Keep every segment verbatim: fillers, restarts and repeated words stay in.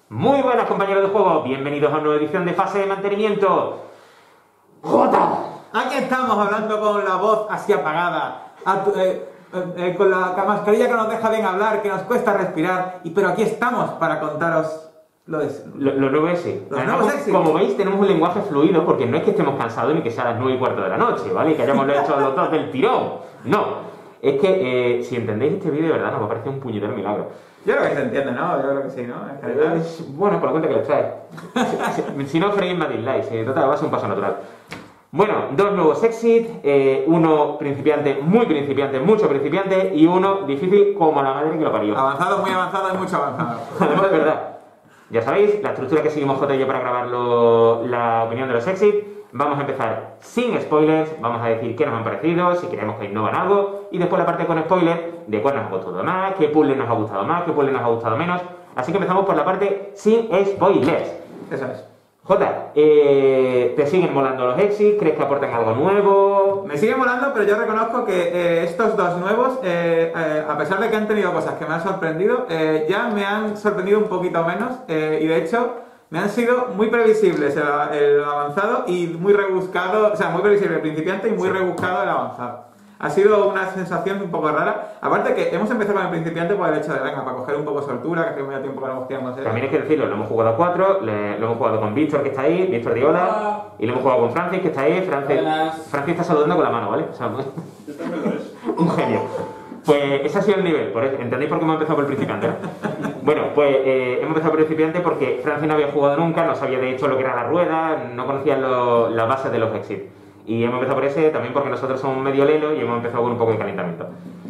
Muy buenas, compañeros de juego, bienvenidos a una nueva edición de Fase de Mantenimiento. ¡Jota! Aquí estamos hablando con la voz así apagada, a tu- eh, eh, eh, con la mascarilla que nos deja bien hablar, que nos cuesta respirar, y pero aquí estamos para contaros lo de... Lo, lo nuevo es sí. Los Además, nuevos Exit. como veis, tenemos un lenguaje fluido porque no es que estemos cansados ni que sea a las nueve y cuarto de la noche, ¿vale? Y que hayamos hecho los dos del tirón. No. Es que, eh, si entendéis este vídeo, de verdad, nos va a parecer un puñetero milagro. Yo creo que se entiende, ¿no? Yo creo que sí, ¿no? En general. Es, bueno, por la cuenta que les trae. Si, si, si no, freguéis más dislikes. Eh, total, va a ser un paso natural. Bueno, dos nuevos exit, eh, uno principiante, muy principiante, mucho principiante, y uno difícil como la madre que lo parió. Avanzado, muy avanzado y mucho avanzado. Además, de verdad, ya sabéis, la estructura que seguimos J y yo para grabar lo- la opinión de los exit. Vamos a empezar sin spoilers, vamos a decir qué nos han parecido, si creemos que innovan algo, y después la parte con spoilers de cuál nos ha gustado más, qué puzzle nos ha gustado más, qué puzzle nos ha gustado menos. Así que empezamos por la parte sin spoilers. Eso es. Jota, eh, ¿te siguen molando los exit? ¿Crees que aportan algo nuevo? Me sigue molando, pero yo reconozco que eh, estos dos nuevos, eh, eh, a pesar de que han tenido cosas que me han sorprendido, eh, ya me han sorprendido un poquito menos, eh, y de hecho me han sido muy previsibles el, el avanzado y muy rebuscado, o sea, muy previsible el principiante y muy Sí. rebuscado el avanzado. Ha sido una sensación un poco rara. Aparte que hemos empezado con el principiante por el hecho de, venga, para coger un poco soltura, que hace mucho tiempo que no hacíamos. También hay que decirlo, lo hemos jugado a cuatro, le- lo hemos jugado con Víctor, que está ahí, Víctor Diola, y lo hemos jugado con Francis, que está ahí. Francis, Buenas. Francis está saludando con la mano, ¿vale? O sea, Yo también lo es. un genio. Pues ese ha sido el nivel, por eso, ¿entendéis por qué hemos empezado por el principiante? ¿no? Bueno, pues eh, hemos empezado por el principiante porque Francis no había jugado nunca, no sabía de hecho lo que era la rueda, no conocía lo- las bases de los exit. Y hemos empezado por ese también porque nosotros somos medio lelo y hemos empezado con un poco de calentamiento.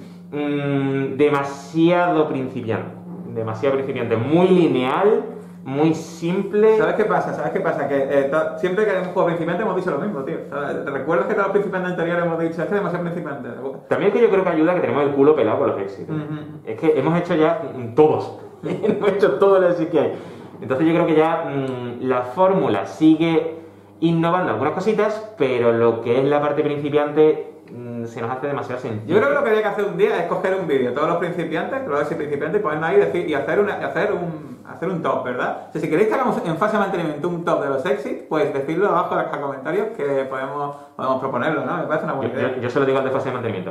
Mm, demasiado principiante, demasiado principiante, muy lineal, muy simple. ¿Sabes qué pasa? ¿Sabes qué pasa? Que eh, to- siempre que hemos jugado principiante hemos dicho lo mismo, tío. ¿Sabes? ¿Te recuerdas que todos los principiantes anteriores hemos dicho, es que demasiado principiante? También es que yo creo que ayuda que tenemos el culo pelado con los exit. Ujú. Es que hemos hecho ya mm, todos. hemos hecho todo el exit que hay. Entonces yo creo que ya mm, la fórmula sigue innovando algunas cositas, pero lo que es la parte principiante mm, se nos hace demasiado sencillo. Yo creo que lo que había que hacer un día es coger un vídeo, todos los principiantes, todos los principiantes, y ponernos ahí y, decir, y hacer, una, hacer, un, hacer un top, ¿verdad? O sea, si queréis que hagamos en fase de mantenimiento un top de los exit, pues decidlo abajo en los comentarios que podemos, podemos proponerlo, ¿no? Me parece una Yo, buena idea. yo- yo se lo digo al de fase de mantenimiento.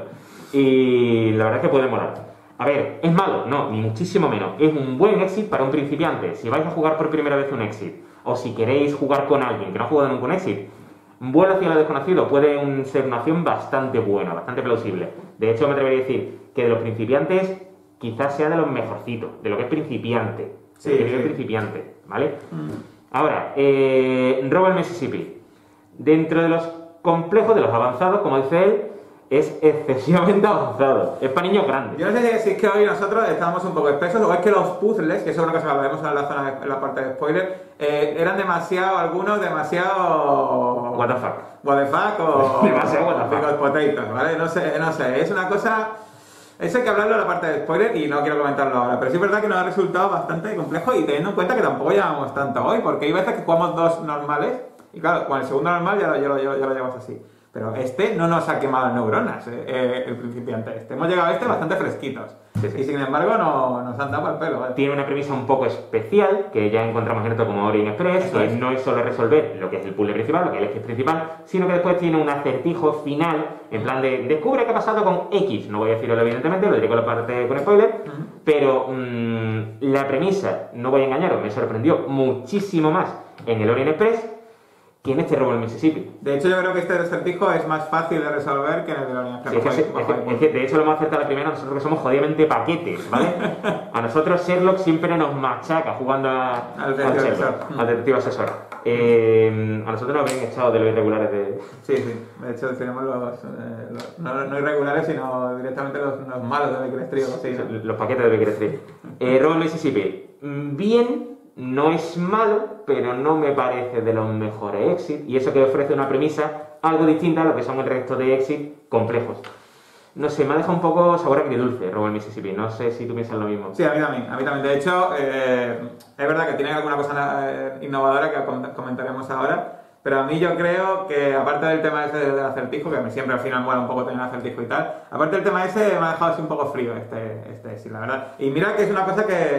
Y la verdad es que puede molar. A ver, ¿es malo? No, ni muchísimo menos. Es un buen exit para un principiante. Si vais a jugar por primera vez un exit, o si queréis jugar con alguien que no ha jugado nunca un exit, vuelo hacia lo desconocido puede un- ser una opción bastante buena, bastante plausible. De hecho, me atrevería a decir que de los principiantes quizás sea de los mejorcitos, de lo que es principiante. Sí, de lo que es sí. principiante, ¿vale? Mm. Ahora, eh, Robert Mississippi. Dentro de los complejos, de los avanzados, como dice él, es excesivamente avanzado. Es para niños grandes. Yo no sé si es que hoy nosotros estábamos un poco espesos o es que los puzzles, que eso es una cosa que hablaremos en la, zona de- en la parte de spoiler, eh, eran demasiado, algunos demasiado... What the fuck. What the fuck o... Demasiado what the fuck. Pickled potatoes, ¿vale? No sé, no sé, es una cosa... Eso hay que hablarlo en la parte de spoiler y no quiero comentarlo ahora, pero sí es verdad que nos ha resultado bastante complejo y teniendo en cuenta que tampoco llevamos tanto hoy, porque hay veces que jugamos dos normales y claro, con el segundo normal ya lo, ya lo, ya lo, ya lo llevamos así. Pero este no nos ha quemado las neuronas, eh, eh, el principiante este. Hemos llegado a este bastante fresquitos. Sí, sí. Y sin embargo no, nos han dado al pelo, ¿vale? Tiene una premisa un poco especial, que ya encontramos en otro como Orient Express, Eso que es. no es solo resolver lo que es el puzzle principal, lo que es el X principal, sino que después tiene un acertijo final, en plan de descubre qué ha pasado con X. No voy a decirlo evidentemente, lo diré con la parte con spoiler, Ujú. pero mmm, la premisa, no voy a engañaros, me sorprendió muchísimo más en el Orient Express que en este robo en Mississippi. De hecho yo creo que este acertijo es más fácil de resolver que en el de la Unión Sí, es, que, es, que, es que, de hecho lo hemos acertado la primera nosotros que somos jodidamente paquetes, ¿vale? A nosotros Sherlock siempre nos machaca jugando a, Al detective Sherlock, asesor. al detective asesor. Eh, a nosotros nos habían echado de los irregulares de... Sí, sí. De hecho tenemos los, eh, los no, no irregulares, sino directamente los, los malos de Baker Street o algo así, ¿no? los paquetes de Baker Street. Eh, robo en Mississippi. Mm, Bien, no es malo, pero no me parece de los mejores exit, y eso que ofrece una premisa algo distinta a lo que son el resto de exit complejos. No sé, me ha dejado un poco sabor agridulce Robo en Mississippi, no sé si tú piensas lo mismo. Sí, a mí también, a mí también. De hecho, eh, es verdad que tiene alguna cosa eh, innovadora que com- comentaremos ahora, pero a mí yo creo que, aparte del tema ese del acertijo, que a mí siempre al final mola un poco tener acertijo y tal, aparte del tema ese me ha dejado así un poco frío este, este sí, la verdad. Y mira que es una cosa que,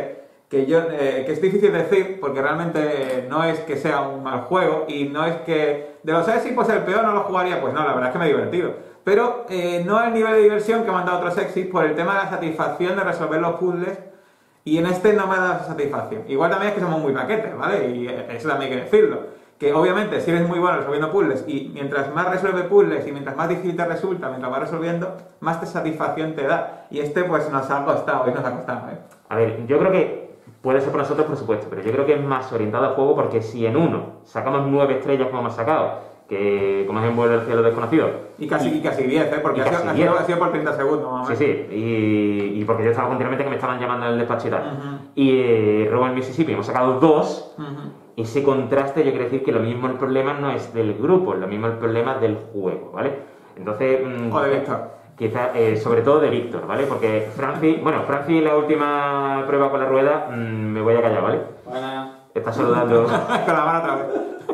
que yo eh, que es difícil decir porque realmente no es que sea un mal juego y no es que de los Exit pues el peor no lo jugaría, pues no, la verdad es que me he divertido, pero eh, no el nivel de diversión que me han dado otros Exit por el tema de la satisfacción de resolver los puzzles, y en este no me ha dado esa satisfacción. Igual también es que somos muy paquetes, ¿vale? Y eso también hay que decirlo, que obviamente si eres muy bueno resolviendo puzzles y mientras más resuelve puzzles y mientras más difícil te resulta mientras vas resolviendo, más te satisfacción te da, y este pues nos ha costado, y nos ha costado, ¿eh? A ver, yo creo que puede ser por nosotros, por supuesto, pero yo creo que es más orientado al juego porque si en uno sacamos nueve estrellas como hemos sacado, que como es en vuelo del cielo desconocido... Y casi, y, y casi diez, ¿eh? Porque ha sido, ha, sido, ha sido por treinta segundos, más o menos. Sí, sí, y, y porque yo estaba continuamente que me estaban llamando en el despacho y tal. Uh-huh. Y eh, Robo en Mississippi hemos sacado dos, Uh-huh. ese contraste yo quiero decir que lo mismo el problema no es del grupo, lo mismo el problema del juego, ¿vale? Entonces... Mmm, o de Víctor. Quizá, eh, sobre todo de Víctor, ¿vale? Porque Franci, bueno, Franci la última prueba con la rueda, mmm, me voy a callar, ¿vale? Buena. Está saludando. Con la mano otra vez.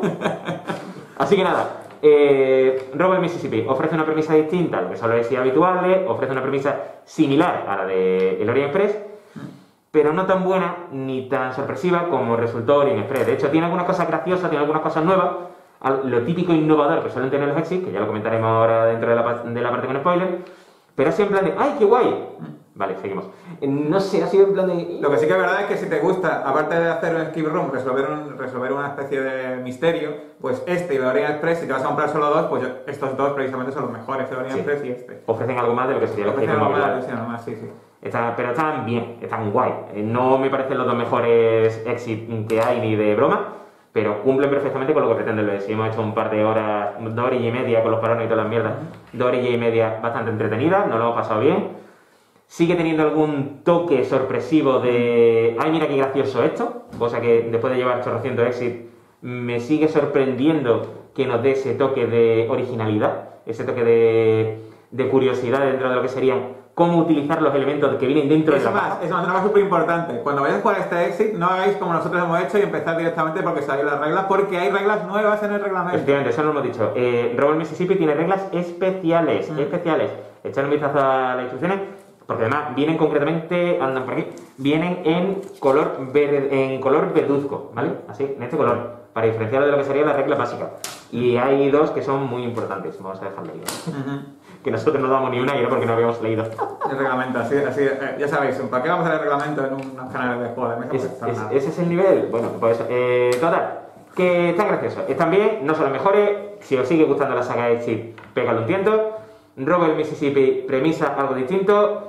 Así que nada, eh, Robo en Mississippi ofrece una premisa distinta a lo que son los Exit habituales, ofrece una premisa similar a la de el Orient Express, pero no tan buena ni tan sorpresiva como resultó Orient Express. De hecho, tiene algunas cosas graciosas, tiene algunas cosas nuevas, lo típico innovador que suelen tener los Exit, que ya lo comentaremos ahora dentro de la, de la parte con spoiler, pero así en plan de ¡ay, qué guay! Vale, seguimos. No sé, ha sido en plan de... Lo que sí que es verdad es que si te gusta, aparte de hacer un skip room, resolver, un, resolver una especie de misterio, pues este y el Orient Express, si te vas a comprar solo dos, pues estos dos precisamente son los mejores, el Orient Sí. Express y este. Ofrecen algo más de lo que sería los Ofrecen Exit algo más, habituales. sí, algo más, sí, sí. Está, pero están bien, están guay. Eh, No me parecen los dos mejores Exit que hay ni de broma, pero cumplen perfectamente con lo que pretenden los Exit. Hemos hecho un par de horas, dos horas y media con los parones y todas las mierdas, dos horas y media bastante entretenidas, nos lo hemos pasado bien. Sigue teniendo algún toque sorpresivo de ¡ay, mira qué gracioso esto! Cosa que después de llevar chorrocientos Exit me sigue sorprendiendo que nos dé ese toque de originalidad, ese toque de, de curiosidad dentro de lo que serían cómo utilizar los elementos que vienen dentro Es de la más, caja. es más, una cosa súper importante. Cuando vayáis a jugar este Exit, no hagáis como nosotros hemos hecho y empezar directamente porque sabéis las reglas, porque hay reglas nuevas en el reglamento. Efectivamente, eso lo hemos dicho. Eh, Robo en Mississippi tiene reglas especiales, Mm. especiales. Echad un vistazo a las instrucciones, porque además vienen concretamente, andan por aquí, vienen en color verde, en color verduzco, ¿vale? Así, en este color, para diferenciar de lo que sería la regla básica. Y hay dos que son muy importantes, vamos a dejarlo ahí. Uh-huh. Que nosotros no damos ni una y era porque no habíamos leído. El reglamento, así, así eh, ya sabéis, ¿para qué vamos a leer reglamento en unos canales de juego de mesa? Es- Pues está es- nada. ese es el nivel. Bueno, pues eh, total, que están graciosos. Están bien, no son los mejores. Si os sigue gustando la saga Exit, pégale un tiento. Robo el Mississippi, premisa algo distinto.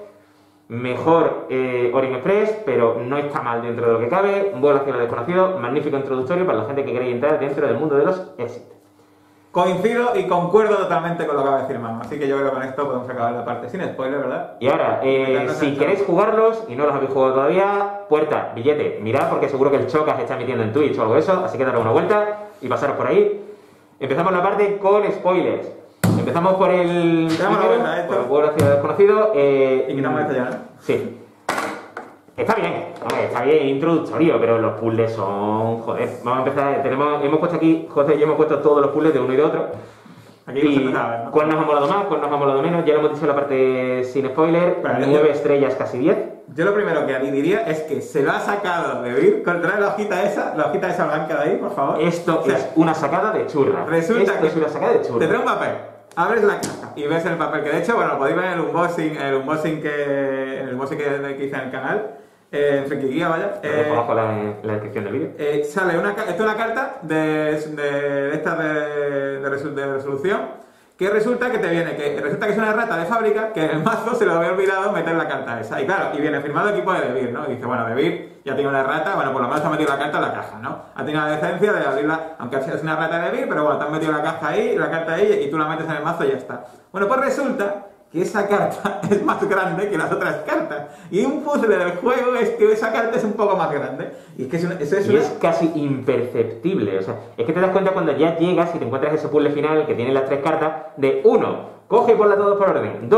Mejor eh, Orient Express, pero no está mal dentro de lo que cabe. Un vuelo hacia lo desconocido, magnífico introductorio para la gente que quiere entrar dentro del mundo de los Exit. Coincido y concuerdo totalmente con lo que va a decir Manu, así que yo creo que con esto podemos acabar la parte sin spoiler, ¿verdad? Y ahora, eh, Meternos si en queréis todo. jugarlos y no los habéis jugado todavía, puerta, billete, mirad porque seguro que el Chocas está emitiendo en Twitch o algo de eso, así que daros una vuelta y pasaros por ahí. Empezamos la parte con spoilers. Empezamos por el Damos la primero, vuelta a esto. por el vuelo hacia lo desconocido. Eh, Y quitamos esto ya, ¿no? Sí. Está bien, hombre, está bien introductorio, pero los puzzles son... Joder, vamos a empezar. Tenemos, hemos puesto aquí, José y yo hemos puesto todos los puzzles de uno y de otro. Aquí no se Y empezaba a ver, ¿no? cuál nos ha molado más, cuál nos ha molado menos, ya lo hemos dicho en la parte sin spoiler, Vale, nueve yo- estrellas, casi diez. Yo lo primero que diría es que se lo ha sacado de Vir, trae la hojita esa, la hojita esa blanca de ahí, por favor. Esto O sea, es una sacada de churra. Resulta Esto que es una sacada de te churra. trae un papel, abres la caja y ves el papel, que de hecho, bueno, podéis ver en el unboxing, el unboxing que, el unboxing que, que hice en el canal, eh, en Frikiguía, vaya. Lo dejo eh, abajo la, en la descripción del vídeo. Eh, sale una, ca- esto es una carta de, de, esta de, de, resol- de resolución que resulta que te viene, que resulta que es una errata de fábrica que en el mazo se le había olvidado meter la carta esa. Y claro, y viene firmado equipo de Debir, ¿no? Y dice, bueno, Debir ya tiene una errata, bueno, por lo menos te ha metido la carta en la caja, ¿no? Ha tenido la decencia de abrirla, aunque es una errata de Debir, pero bueno, te han metido la caja ahí, la carta ahí, y tú la metes en el mazo y ya está. Bueno, pues resulta que esa carta es más grande que las otras cartas. Y un puzzle del juego es que esa carta es un poco más grande. Y es que es una, eso es Y una... es casi imperceptible. O sea, es que te das cuenta cuando ya llegas y te encuentras ese puzzle final que tiene las tres cartas de uno, coge y ponla todos por orden. Dos,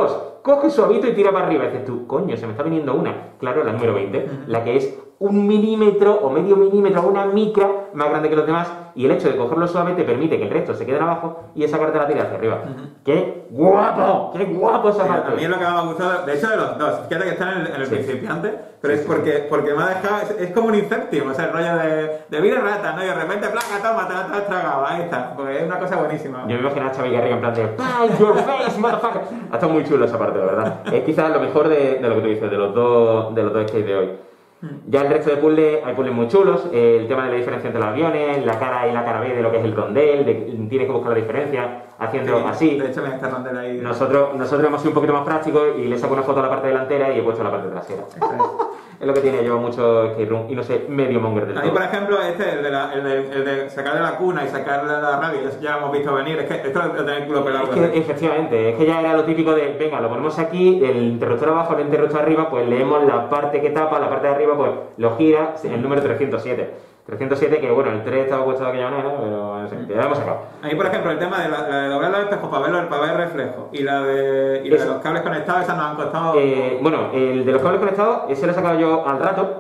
coge suavito y tira para arriba. Y dices tú, coño, se me está viniendo una. Claro, la número veinte, la que es un milímetro o medio milímetro, una micra más grande que los demás, y el hecho de cogerlo suave te permite que el resto se quede abajo y esa carta la tira hacia arriba. Uh-huh. ¡Qué guapo! ¡Qué guapo esa parte! A mí es lo que más me ha gustado, de hecho de los dos, fíjate que están en el, en el sí. principiante, pero sí, es porque, porque me ha dejado, es, es como un Inception, o sea, el rollo de, de vida rata, ¿no? Y de repente, placa, toma, te la has tragado, ahí está, porque es una cosa buenísima. Yo me imagino a Xavi Garriga en plan de ¡Pie your face, motherfucker! Ha estado muy chulo esa parte, la verdad. Es quizás lo mejor de, de lo que tú dices, de los dos, de los dos skates de hoy. Ya el resto de puzzles, hay puzzles muy chulos, eh, el tema de la diferencia entre los aviones, la cara A y la cara B de lo que es el rondel, de, tienes que buscar la diferencia haciendo sí, así. De hecho, me está rondel ahí. Nosotros, nosotros hemos sido un poquito más prácticos y le saco una foto a la parte delantera y he puesto la parte trasera. Es lo que tiene yo mucho skate room y no sé, medio monger del todo. A mí, por ejemplo, este, el de, la, el, de, el de sacar de la cuna y sacarle la radio, ya lo hemos visto venir, es que esto lo tenéis el culo pelado. Es que, efectivamente, es que ya era lo típico de, venga, lo ponemos aquí, el interruptor abajo, el interruptor arriba, pues leemos la parte que tapa, la parte de arriba, pues lo gira, el número trescientos siete. trescientos siete, que bueno, el tres estaba puesto de aquella manera, pero no sé, ya lo hemos sacado. Ahí, por ejemplo, el tema de, la, la de doblar los espejos para verlo, para ver el reflejo, y la de, y la de los cables conectados, esas nos han costado... Eh, bueno, el de los cables conectados, ese lo he sacado yo al rato,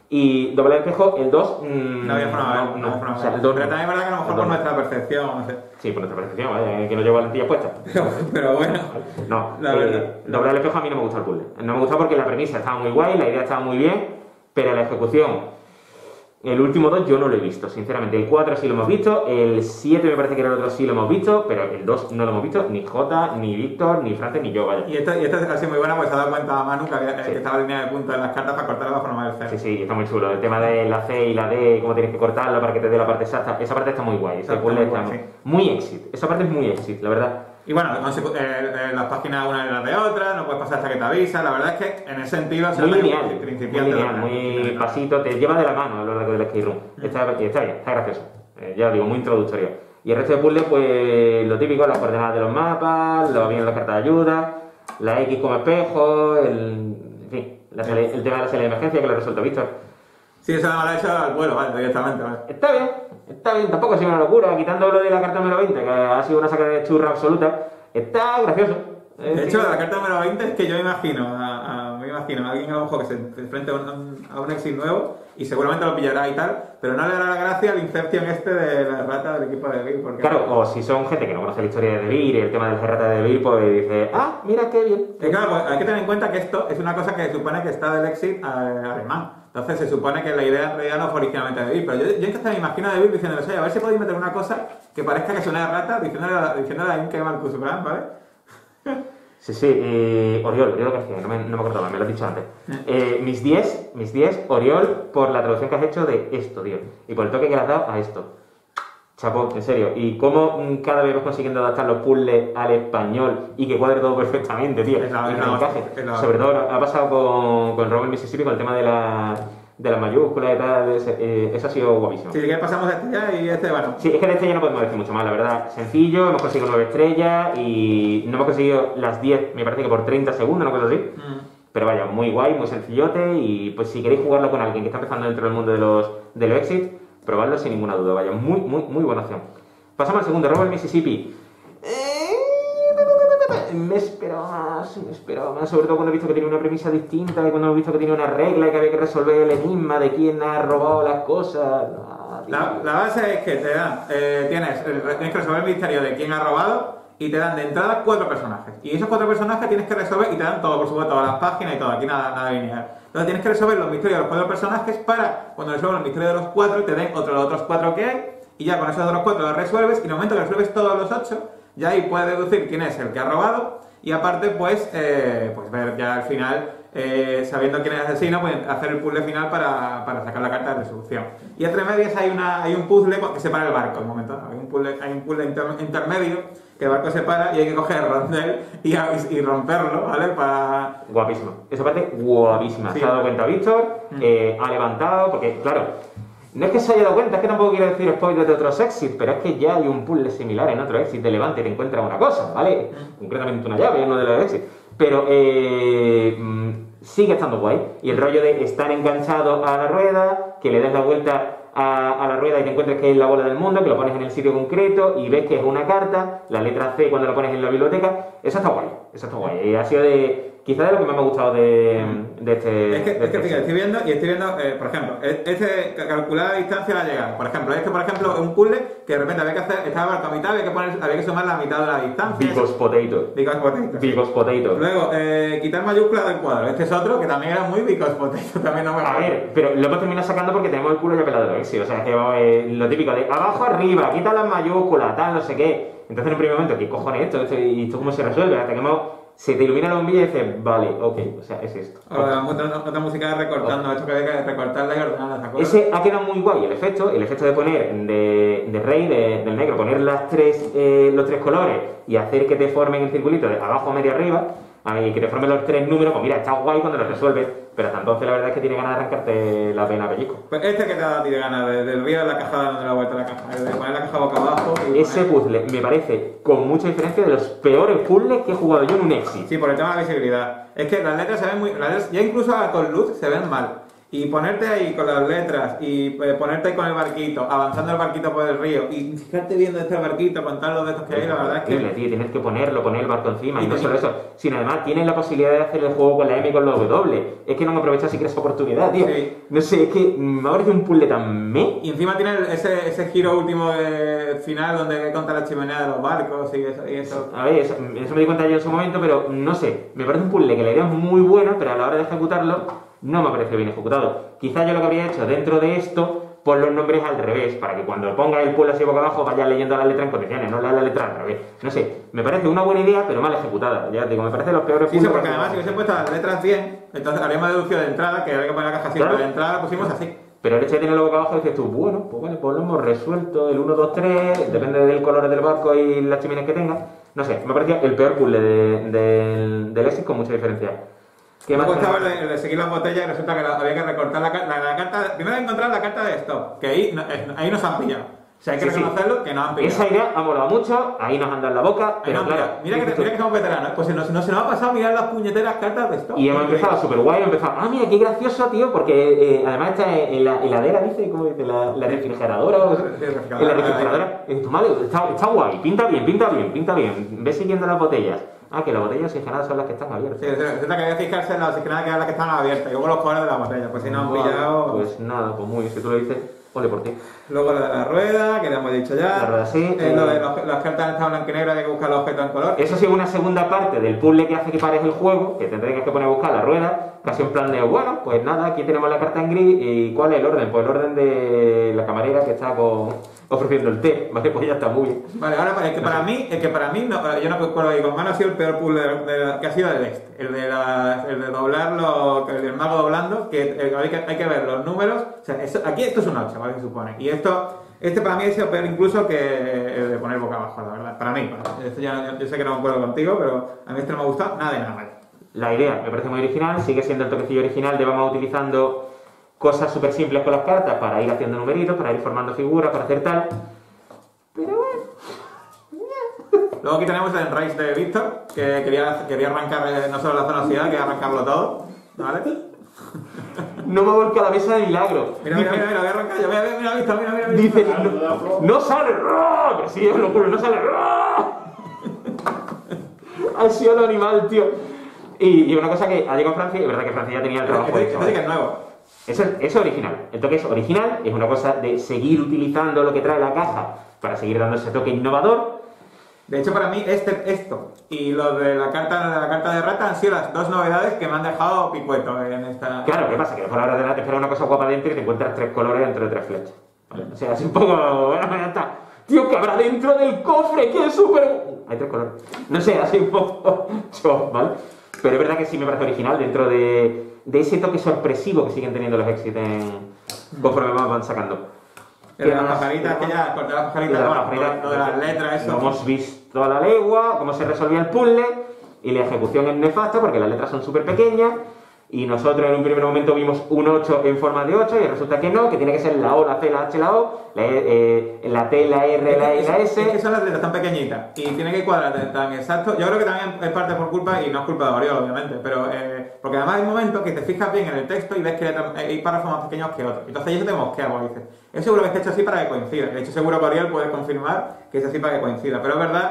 y doblar el espejo, el dos... Mmm, no había forma de ver, no, no, no, o sea, el dos, pero también es verdad que a lo mejor por nuestra percepción, no sé. Sí, por nuestra percepción, vaya, que no llevo lentillas puestas. Pero, pero bueno, no, la verdad. Eh, doblar el espejo a mí no me gusta el puzzle. No me gusta porque la premisa estaba muy guay, la idea estaba muy bien, pero la ejecución... El último dos yo no lo he visto, sinceramente. El cuatro sí lo hemos visto, el siete me parece que era el otro sí lo hemos visto, pero el dos no lo hemos visto, ni Jota, ni Víctor, ni Frances, ni yo, vaya. Y esta, y esta ha sido muy buena, pues se ha dado cuenta a Manu que, había, sí. que estaba la línea de punta en las cartas para cortar abajo nomás el cero. Sí, sí, está muy chulo. El tema de la C y la D, cómo tienes que cortarla para que te dé la parte exacta, esa parte está muy guay. Ese puzzle está muy, sí. muy exit, esa parte es muy exit, la verdad. Y bueno, eh, eh, las páginas una y las de otra, no puedes pasar hasta que te avisa. La verdad es que en ese sentido muy lineal, muy, lineal, muy pasito, te lleva de la mano a lo largo del skate room. Mm. Está, está bien, está gracioso. Eh, ya lo digo, muy introductorio. Y el resto de puzzles, pues lo típico, las coordenadas de los mapas, lo vienen las cartas de ayuda, la X como espejo, el, en fin, la sale, el tema de la salida de emergencia que lo ha resuelto Víctor. Sí, eso la ha hecho al vuelo, vale, directamente. Vale. Está bien. Está bien, tampoco ha sido una locura, quitando lo de la carta número veinte, que ha sido una saca de churra absoluta, está gracioso. De hecho, la carta número veinte es que yo me imagino a, a, me imagino a alguien a lo mejor que se enfrente a un, a un exit nuevo y seguramente lo pillará y tal, pero no le dará la gracia al Inception este de la rata del equipo de Devir. Porque... Claro, o si son gente que no conoce la historia de Devir y el tema de la rata de Devir, pues dice, ah, mira qué bien. Y claro, pues hay que tener en cuenta que esto es una cosa que supone que está del exit alemán. Entonces se supone que la idea en realidad no fue originalmente de Devir, pero yo, yo es que hasta me imagino a Devir diciéndole, oye, a ver si podéis meter una cosa que parezca que suena de rata, diciéndole a, diciéndole a que Marcus Brand, ¿vale? Sí, sí, eh, Oriol, Oriol García, no me, no me acordaba, me lo has dicho antes. Eh, mis diez, mis diez, Oriol, por la traducción que has hecho de esto, tío, y por el toque que le has dado a esto. Chapo, en serio, y cómo cada vez vas consiguiendo adaptar los puzzles al español y que cuadre todo perfectamente, tío. Es la, y que encaje. La... Sobre todo ha pasado con, con Robert Mississippi con el tema de la... de las mayúsculas y tal, ese, eh, eso ha sido guapísimo. Sí, que pasamos a este ya y este, bueno. Sí, es que de este ya no podemos decir mucho más, la verdad. Sencillo, hemos conseguido nueve estrellas y no hemos conseguido las diez, me parece que por treinta segundos, una cosa así. Mm. Pero vaya, muy guay, muy sencillote y pues si queréis jugarlo con alguien que está empezando dentro del mundo de los, de los exits, probadlo sin ninguna duda, vaya, muy, muy, muy buena opción. Pasamos al segundo, Robert Mississippi. Me esperaba más, me esperaba más, sobre todo cuando he visto que tiene una premisa distinta, y cuando he visto que tiene una regla y que había que resolver el enigma de quién ha robado las cosas. No, la, la base es que te dan, eh, tienes, tienes que resolver el misterio de quién ha robado y te dan de entrada cuatro personajes. Y esos cuatro personajes tienes que resolver y te dan todo, por supuesto, todas las páginas y todo, aquí nada, nada lineal. Entonces tienes que resolver los misterios de los cuatro personajes para, cuando resuelvas el misterio de los cuatro, te den otro de los otros cuatro que hay y ya con esos otros cuatro los resuelves y en el momento que resuelves todos los ocho, ya ahí puedes deducir quién es el que ha robado y aparte pues, eh, pues ver ya al final, eh, sabiendo quién es el asesino, pues hacer el puzzle final para, para sacar la carta de resolución. Y entre medias hay, una, hay un puzzle que separa el barco, en un momento, ¿no? Hay un puzzle, hay un puzzle inter, intermedio que el barco se para y hay que coger el rondel y, y romperlo, ¿vale? Para... Guapísimo. Esa parte guapísima. Sí. Se ha dado cuenta Víctor, mm. eh, ha levantado, porque claro... No es que se haya dado cuenta, es que tampoco quiero decir spoilers de otros exits, pero es que ya hay un puzzle similar en otro exit de Levante y te encuentras una cosa, ¿vale? Mm. Concretamente una llave en uno de los exits. Pero eh, sigue estando guay. Y el rollo de estar enganchado a la rueda, que le des la vuelta a, a la rueda y te encuentres que es la bola del mundo, que lo pones en el sitio concreto y ves que es una carta, la letra C cuando lo pones en la biblioteca, eso está guay. Eso está guay. Y ha sido de... Quizás de lo que más me ha gustado de, de este... Es que, de es que este fíjate, estoy viendo y estoy viendo, eh, por ejemplo, este calcular la distancia a la llegada. Por ejemplo, este, por ejemplo, un puzzle que de repente había que hacer, estaba barco a mitad, había que, poner, había que sumar la mitad de la distancia. Because Potato. Because Potato. Because Potato. Luego, eh, quitar mayúsculas del cuadro. Este es otro que también era muy Because Potato. También no me A ver, pero lo hemos terminado sacando porque tenemos el culo ya pelado de los éxitos. O sea, es que vamos, eh, lo típico de abajo arriba, quita las mayúsculas, tal, no sé qué. Entonces en un primer momento, ¿qué cojones es esto? esto ¿Y esto cómo se resuelve? Hasta que hemos, se te ilumina la bombilla y dices, vale, ok, o sea, es esto. Ahora, otra, otra música de recortando, esto que había que recortarla y ordenarla, ¿te acuerdas? Ese ha quedado muy guay, el efecto, el efecto de poner de, de rey, de, del negro, poner las tres, eh, los tres colores y hacer que te formen el circulito de abajo, medio, arriba, y que te formen los tres números, pues mira, está guay cuando lo resuelves, pero hasta entonces la verdad es que tiene ganas de arrancarte la pena pellizco. Pues este que te ha dado a ti de ganas, de- del río de la caja dando la vuelta a la caja, de poner la caja boca abajo y Ese poner- puzzle me parece, con mucha diferencia, de los peores puzzles que he jugado yo en un Exit. Sí, por el tema de la visibilidad. Es que las letras se ven muy... las letras- ya incluso con luz se ven mal. Y ponerte ahí con las letras y eh, ponerte ahí con el barquito, avanzando el barquito por el río y fijarte viendo este barquito con todos los de estos que hay, la verdad es Horrible, que... tío, tienes que ponerlo, poner el barco encima, y, Y no te- solo eso, sino además tienes la posibilidad de hacer el juego con la M y con la W. Es que no me aprovechas siquiera esa oportunidad, tío. Sí. No sé, es que me ha parecido un puzzle tan me. Y encima tiene el- ese, ese giro último de final donde hay que contar la chimenea de los barcos y eso. Y eso. A ver, eso, eso me di cuenta yo en su momento, pero no sé, me parece un puzzle que la idea es muy buena, pero a la hora de ejecutarlo no me parece bien ejecutado. Quizás yo lo que habría hecho dentro de esto, pon los nombres al revés, para que cuando ponga el puzzle así boca abajo vaya leyendo la letra en condiciones, no lea la letra al revés. No sé, me parece una buena idea, pero mal ejecutada. Ya te digo, me parece de los peores Sí, sí, puzzles porque que- además si hubiese puesto las letras bien, entonces haríamos deducción de entrada, que había que poner la caja siempre Claro. de entrada, la pusimos así. Pero el hecho de tenerlo boca abajo dices tú, bueno, pues vale, pues lo hemos resuelto, el uno, dos, tres, depende del color del barco y las chimeneas que tenga. No sé, me parecía el peor puzzle de, del, del Exit con mucha diferencia. ¿Qué más Luego estaba el tenemos? de, el de seguir las botellas y resulta que la- había que recortar la, ca- la, la carta. Primero encontrar la carta de stop, que ahí, no- eh, ahí nos han pillado. O sea, hay que Sí, sí. reconocerlo que nos han pillado. Esa idea ha molado mucho, ahí nos han dado en la boca, Ahí pero nos han claro. pillado. mira, que, dices tú, mira que somos veteranos, pues no, no se nos ha pasado mirar las puñeteras cartas de stop. y hemos empezado súper guay, hemos empezado, ah, mira, qué gracioso, tío, porque eh, además está en la heladera, dice, ¿cómo dice? La, la refrigeradora o Sí, refrigeradora. en la refrigeradora. Y dices tú, vale, está, está guay, pinta bien, pinta bien, pinta bien, ve siguiendo las botellas. Ah, que las botellas oxigenadas son las que están abiertas. Sí, resulta que había que fijarse en las oxigenadas que eran las que estaban abiertas y luego los colores de la botella, pues si nos han Vale, pillado. Pues nada, pues muy bien, si tú lo dices, ole por ti. Luego lo de la rueda, que ya hemos dicho ya. La rueda, sí. Eh, lo de los, las cartas estaban blanco y negro, hay que buscar los objetos en color. Eso sí es una segunda parte del puzzle que hace que pares el juego, que tendrás que poner a buscar la rueda, casi en plan de, bueno, pues nada, aquí tenemos la carta en gris, ¿y cuál es el orden? Pues el orden de la camarera que está con- ofreciendo el té, ¿vale? Pues ya está muy bien. Vale, ahora el que para mí, el que para mí, no, yo no recuerdo ahí con mano, ha sido el peor puzzle de- de- que ha sido el este. El de, la, el de doblar, los, el del mago doblando, que eh, hay, que hay que ver los números. O sea, eso- aquí esto es un ocho, ¿vale? Se supone. Y esto, este para mí ha sido peor incluso que el de poner boca abajo, la verdad. Para mí, para mí. Esto ya, yo, yo sé que no me acuerdo contigo, pero a mí este no me ha gustado nada de nada, ¿vale? La idea me parece muy original, sigue siendo el toquecillo original de vamos utilizando cosas súper simples con las cartas para ir haciendo numeritos, para ir formando figuras, para hacer tal. Pero bueno. Luego aquí tenemos el Race de Víctor, que quería, quería arrancar eh, no solo la zona ciudad, quería arrancarlo todo, ¿vale? No me ha volcado la mesa de milagro. Mira, mira, mira, mira, voy a arrancar yo, mira, mira, mira, Víctor, mira, mira, mira. Dice, no, no sale ¡ra! Pero sí, os lo juro, no sale ¡ra! Ha sido el animal, tío. Y, y una cosa que ha llegado a Francia, es verdad que Francia ya tenía el trabajo Este, hecho. este sí que es nuevo. Eso es, eso es original. El toque es original, es una cosa de seguir utilizando lo que trae la caja para seguir dando ese toque innovador. De hecho, para mí, este, esto y lo de la carta de la carta de rata han sido las dos novedades que me han dejado picueto en esta. Claro, ¿qué pasa? Que por ahora de la te espera una cosa guapa dentro y te encuentras tres colores dentro de tres flechas. ¿Vale? O sea, así un poco... Bueno, ya está. Tío, ¿qué habrá dentro del cofre? ¡Qué súper... Hay tres colores. No sé, así un poco... Yo, ¿vale? Pero es verdad que sí me parece original dentro de, de ese toque sorpresivo que siguen teniendo los Exit en... conforme van sacando. El de las pajaritas, que ya, corté las pajaritas, Lo de las bueno, pajaritas, lo de las letras, eso. Lo hemos visto a la legua, cómo se resolvía el puzzle, y la ejecución es nefasta porque las letras son súper pequeñas, y nosotros en un primer momento vimos un ocho en forma de ocho, y resulta que no, que tiene que ser la O, la C, la H, la O, la, E, eh, la T, la R, la E y la Es que S. son las letras tan pequeñitas y tiene que cuadrar tan exacto. Yo creo que también es parte por culpa, y no es culpa de Oriol, obviamente, pero eh, porque además hay momentos que te fijas bien en el texto y ves que letras- hay párrafos más pequeños que otros. Entonces eso te mosquea, porque dices, es seguro que está hecho así para que coincida. De hecho, seguro que Oriol puede confirmar que es así para que coincida. Pero es verdad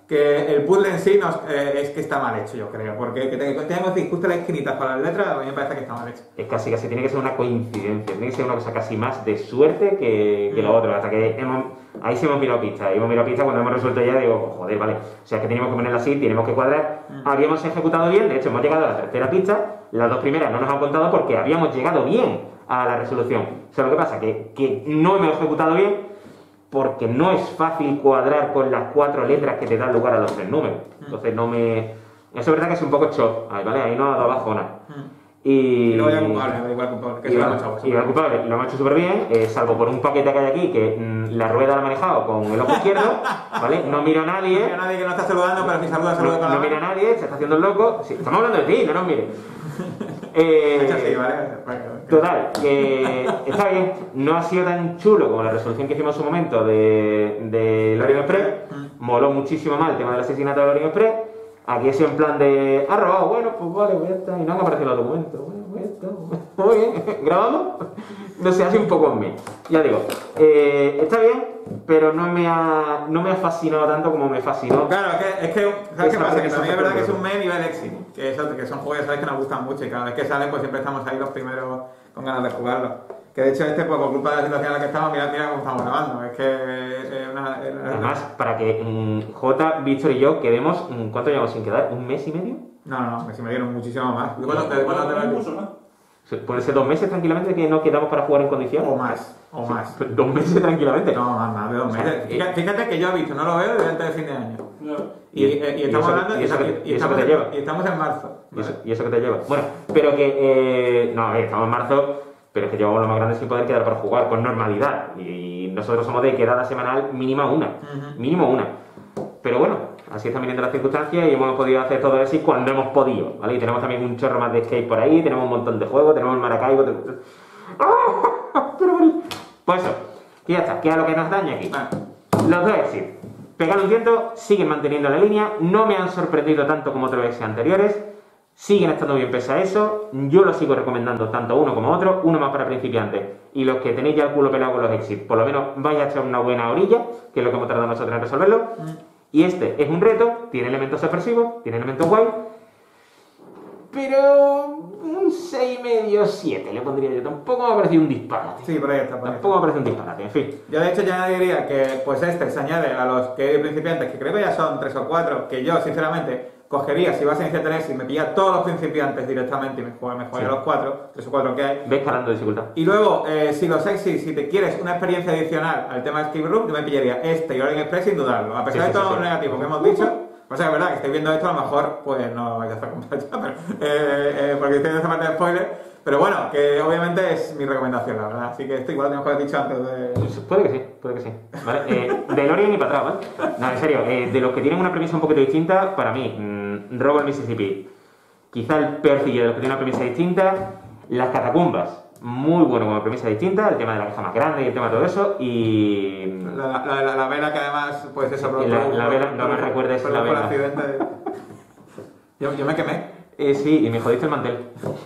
que el puzzle en sí nos, eh, es que está mal hecho, yo creo, porque que tengamos justo las esquinitas con las letras, a mí me parece que está mal hecho. Es casi, casi tiene que ser una coincidencia, tiene que ser una cosa casi más de suerte que, que lo otro, hasta que hemos, ahí sí hemos mirado pistas, hemos mirado pistas cuando hemos resuelto ya, digo, oh, joder, vale, o sea, que teníamos que ponerlo así, tenemos que cuadrar, mm. habíamos ejecutado bien, de hecho hemos llegado a la tercera pista, las dos primeras no nos han contado porque habíamos llegado bien a la resolución, o sea, lo que pasa que, que no hemos ejecutado bien, porque no es fácil cuadrar con las cuatro letras que te dan lugar a los tres números. Entonces no me... Eso es verdad que es un poco shock, ¿vale? Ahí no ha dado bajona. Y... Y luego ya culpable, da igual culpable, que y, va, y va culpable, y lo hemos hecho súper bien, eh, salvo por un paquete que hay aquí, que mmm, la rueda la ha manejado con el ojo izquierdo, ¿vale? No miro a nadie. No miro a nadie que no está saludando, pero si saluda, saluda no, con la no mira a nadie, se está haciendo el loco. Sí, estamos hablando de ti, no nos mires. Eh, sí, ¿vale? Total, que está bien, no ha sido tan chulo como la resolución que hicimos en su momento de, de Lorient Express, moló muchísimo más el tema del asesinato de Lorient Express, aquí ha sido en plan de, ha robado, bueno, pues vale, voy a estar, y no han aparecido los documentos, bueno, voy a estar, muy bien, ¿grabamos? No sé, así un poco en mí, ya digo, eh, está bien, pero no me, ha, no me ha fascinado tanto como me fascinó. Claro, es que, es que ¿sabes qué pasa? Que también es verdad que es un main nivel exit, que, eso, que son juegos, sabes, que nos gustan mucho y cada vez que salen pues siempre estamos ahí los primeros con ganas de jugarlo. Que de hecho este, pues por culpa de la situación en la que estamos, mira, mira cómo estamos grabando, es que es una... Es una... Además, para que mmm, J, Víctor y yo quedemos, mmm, ¿cuánto llevamos sin quedar? ¿Un mes y medio? No, no, mes y medio, muchísimo más. ¿Cuándo te, ¿Cuándo te, te te, más? Puede ser dos meses tranquilamente que no quedamos para jugar en condición. O más, o más. Sí, dos meses tranquilamente. No, más, más de dos o sea, meses. Fíjate, fíjate que yo he visto, no lo veo desde antes de fin de año. Claro. Y, y, y estamos y eso, hablando y eso, y, que, y, y eso estamos que te en, lleva. y estamos en marzo. ¿Y eso, y eso que te lleva. Bueno, pero que... Eh, no, eh, estamos en marzo, pero es que llevamos lo más grande sin poder quedar para jugar con normalidad. Y nosotros somos de quedada semanal mínima una. Uh-huh. Mínimo una. Pero bueno, así están viniendo las circunstancias y hemos podido hacer todo eso cuando hemos podido, ¿vale? Y tenemos también un chorro más de skate por ahí, tenemos un montón de juegos, tenemos el Maracaibo... Tenemos... Pues eso, que ya está, que a lo que nos daña aquí. Los dos exits, pegar un tiento, siguen manteniendo la línea, no me han sorprendido tanto como otros exits anteriores, siguen estando bien pese a eso, yo los sigo recomendando tanto uno como otro, uno más para principiantes, y los que tenéis ya el culo pelado con los exits, por lo menos vais a echar una buena orilla, que es lo que hemos tardado nosotros en resolverlo. Y este es un reto, tiene elementos sorpresivos, tiene elementos guay, pero un seis y medio, siete le pondría yo. Tampoco me ha parecido un disparate. Sí, por ahí está. Por ahí Tampoco me ha parecido un disparate, en fin. Yo de hecho ya diría que pues este se añade a los que hay principiantes, que creo que ya son tres o cuatro, que yo sinceramente cogería, si vas a iniciar tres y me pilla todos los principiantes directamente y me jugaría, me jugaría sí. los cuatro, tres o cuatro que hay. Ves escalando dificultad. Y luego, eh, si los exits, si te quieres una experiencia adicional al tema de Escape Room, yo me pillaría este y Lorient Express sin dudarlo. A pesar sí, de todo sí, lo sí. negativo que hemos dicho, pues es verdad que estáis viendo esto, a lo mejor pues no lo vais a hacer comprar ya, pero, eh, eh, porque estoy en esta parte de spoiler. Pero bueno, que obviamente es mi recomendación, la verdad. Así que esto igual lo tenemos que haber dicho antes de... Puede que sí, puede que sí. ¿Vale? Eh, de Lorient y para atrás, ¿vale? No, en serio, eh, de los que tienen una premisa un poquito distinta, para mí, mmm, Robo el Mississippi, quizá el Percillo de los que tienen una premisa distinta, las Catacumbas, muy bueno como premisa distinta, el tema de la caja más grande y el tema de todo eso, y... La, la, la, la vela que además, pues eso... Por, la, por, la vela, por, no me recuerdes por, la por vela. accidente de... yo, yo me quemé. Eh, sí, y me jodiste el mantel.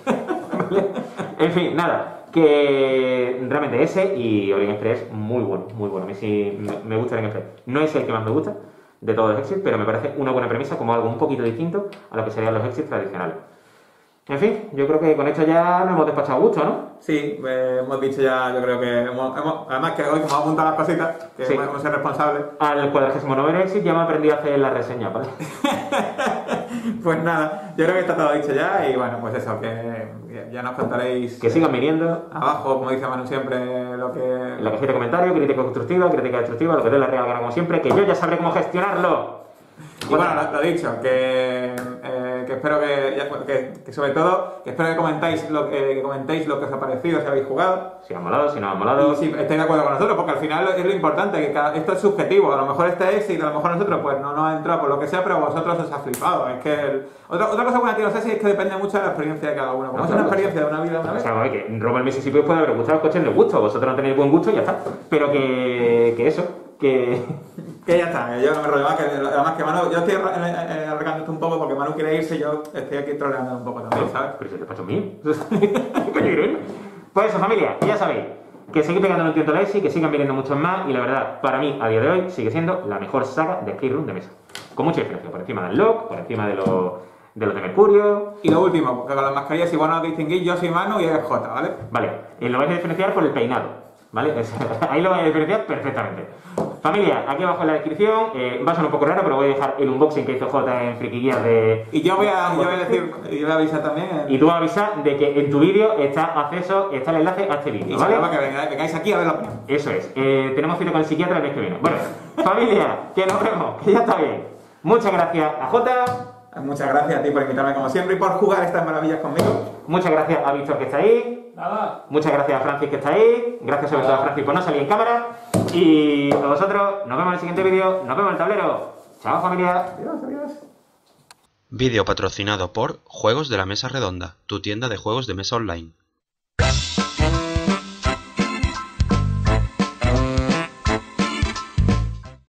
En fin, nada, que realmente ese y Orient Express muy bueno, muy bueno. A mí sí me, me gusta Orient Express. No es el que más me gusta de todos los exits, pero me parece una buena premisa como algo un poquito distinto a lo que serían los exits tradicionales. En fin, yo creo que con esto ya nos hemos despachado a gusto, ¿no? Sí, eh, hemos dicho ya, yo creo que hemos, hemos, además que hoy como hemos apuntado las cositas, que sí. hemos ser responsables. Al cuadragésimo noveno exit ya me aprendí a hacer la reseña, ¿vale? Pues nada, yo creo que está todo dicho ya y bueno, pues eso, que ya nos contaréis... Que sigan viniendo. Abajo, como dice Manu siempre, lo que... En la cajita de comentarios, crítica constructiva, crítica destructiva, lo que dé la real gana como siempre, que yo ya sabré cómo gestionarlo. Y bueno, lo, lo dicho, que, eh, que espero que, que, que sobre todo, que espero que comentéis lo que, que comentéis lo que os ha parecido, si habéis jugado. Si ha molado, si no ha molado. Y si estáis de acuerdo con nosotros, porque al final es lo importante, que cada, esto es subjetivo. A lo mejor este éxito, a lo mejor nosotros pues no nos ha entrado por lo que sea, pero a vosotros os ha flipado. Es que el, otra, otra cosa buena que no sé si es que depende mucho de la experiencia de cada uno. Como no, es una experiencia de una vida una vez. O sea, que Robo el Mississippi os puede haber gustado el coche de gusto, vosotros no tenéis buen gusto y ya está. Pero que, que eso, que... Que ya está, que yo no me rollo más, que además que Manu, yo estoy arrancando esto un poco porque Manu quiere irse y yo estoy aquí troleando un poco también, ¿sabes? Pero si te paso mío. Pues eso, familia, ya sabéis, que seguir pegándole un tiento a la ESI, que sigan viniendo muchos más, y la verdad, para mí, a día de hoy, sigue siendo la mejor saga de escape room de mesa. Con mucha diferencia, por encima del Lock, por encima de los de, los de Mercurio. Y lo último, porque con las mascarillas igual no os distinguís, yo soy Manu y eres J, ¿vale? Vale, y lo vais a diferenciar por el peinado, ¿vale? Es, ahí lo vais a diferenciar perfectamente. Familia, aquí abajo en la descripción, eh, va a sonar un poco raro, pero voy a dejar el unboxing que hizo J en Friki Gear de... Y yo voy a, yo voy a decir, y voy a avisar también... El... Y tú vas a avisar de que en tu vídeo está acceso, está el enlace a este vídeo, ¿vale? Para que vengáis, vengáis aquí a ver la opinión. Eso es. Eh, tenemos cita con el psiquiatra el mes que viene. Bueno, familia, que nos vemos, que ya está bien. Muchas gracias a Jota. Muchas gracias a ti por invitarme como siempre y por jugar estas maravillas conmigo. Muchas gracias a Víctor que está ahí. Nada. Muchas gracias a Francis que está ahí. Gracias sobre todo a Francis por no salir en cámara. Y a vosotros, nos vemos en el siguiente vídeo. Nos vemos en el tablero. Chao, familia. Adiós, adiós. Vídeo patrocinado por Juegos de la Mesa Redonda, tu tienda de juegos de mesa online.